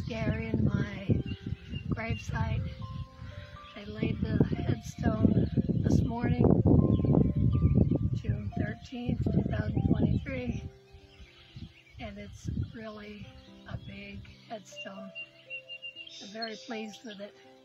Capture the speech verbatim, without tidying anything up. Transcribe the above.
Gary and my gravesite. They laid the headstone this morning, June thirteenth, two thousand twenty-three, and it's really a big headstone. I'm very pleased with it.